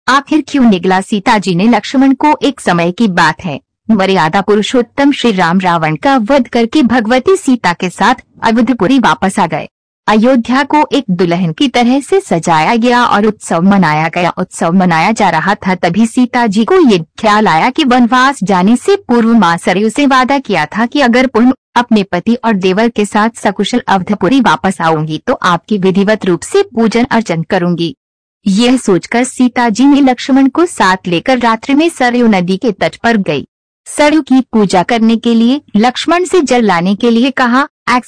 आखिर क्यों निगला सीता जी ने लक्ष्मण को? एक समय की बात है, मर्यादा पुरुषोत्तम श्री राम रावण का वध करके भगवती सीता के साथ अवधपुरी वापस आ गए। अयोध्या को एक दुल्हन की तरह से सजाया गया और उत्सव मनाया गया। उत्सव मनाया जा रहा था, तभी सीता जी को ये ख्याल आया कि वनवास जाने से पूर्व मां सरयू से वादा किया था कि अगर पुनः अपने पति और देवर के साथ सकुशल अवधपुरी वापस आऊंगी तो आपकी विधिवत रूप से पूजन अर्चन करूंगी। यह सोचकर सीता जी ने लक्ष्मण को साथ लेकर रात्रि में सरयू नदी के तट पर गई। सरयू की पूजा करने के लिए लक्ष्मण से जल लाने के लिए कहा।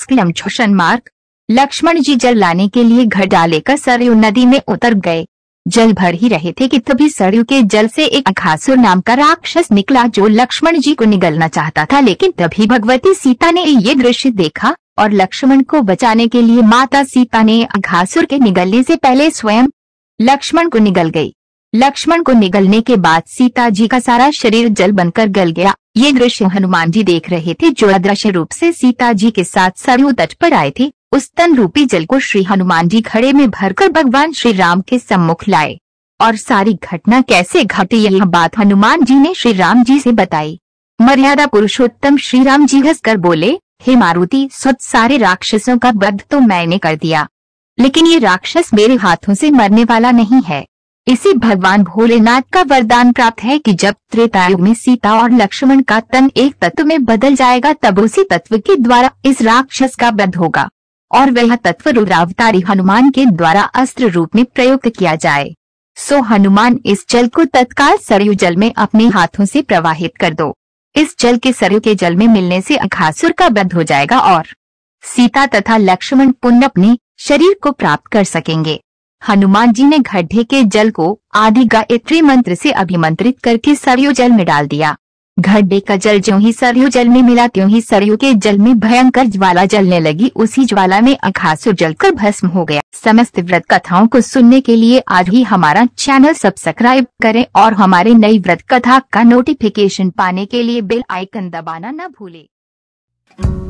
लक्ष्मण जी जल लाने के लिए घड़ा लेकर सरयू नदी में उतर गए। जल भर ही रहे थे कि तभी सरयू के जल से एक अघासुर नाम का राक्षस निकला जो लक्ष्मण जी को निगलना चाहता था। लेकिन तभी भगवती सीता ने ये दृश्य देखा और लक्ष्मण को बचाने के लिए माता सीता ने अघासुर के निगलने से पहले स्वयं लक्ष्मण को निगल गई। लक्ष्मण को निगलने के बाद सीता जी का सारा शरीर जल बनकर गल गया। ये दृश्य हनुमान जी देख रहे थे जो अदृश्य रूप से सीता जी के साथ सरयू तट पर आए थे। उस तन रूपी जल को श्री हनुमान जी घड़े में भरकर भगवान श्री राम के सम्मुख लाए और सारी घटना कैसे घटी यह बात हनुमान जी ने श्री राम जी से बताई। मर्यादा पुरुषोत्तम श्री राम जी हंसकर बोले, हे मारुति, सारे राक्षसों का वध तो मैंने कर दिया, लेकिन ये राक्षस मेरे हाथों से मरने वाला नहीं है। इसे भगवान भोलेनाथ का वरदान प्राप्त है कि जब त्रेता युग में सीता और लक्ष्मण का तन एक तत्व में बदल जाएगा तब उसी तत्व के द्वारा इस राक्षस का वध होगा और वह तत्व रुद्रावतारी हनुमान के द्वारा अस्त्र रूप में प्रयुक्त किया जाए। सो हनुमान, इस जल को तत्काल सरयू जल में अपने हाथों से प्रवाहित कर दो। इस जल के सरयू के जल में मिलने से अघासुर का वध हो जाएगा और सीता तथा लक्ष्मण पुनः अपने शरीर को प्राप्त कर सकेंगे। हनुमान जी ने गड्ढे के जल को आदि गायत्री मंत्र से अभिमंत्रित करके सरयू जल में डाल दिया। गड्ढे का जल ज्यों ही सरयू जल में मिला त्यों ही सरयू के जल में भयंकर ज्वाला जलने लगी। उसी ज्वाला में अघासुर जलकर भस्म हो गया। समस्त व्रत कथाओं को सुनने के लिए आज ही हमारा चैनल सब्सक्राइब करें और हमारे नई व्रत कथा का नोटिफिकेशन पाने के लिए बेल आइकन दबाना न भूलें।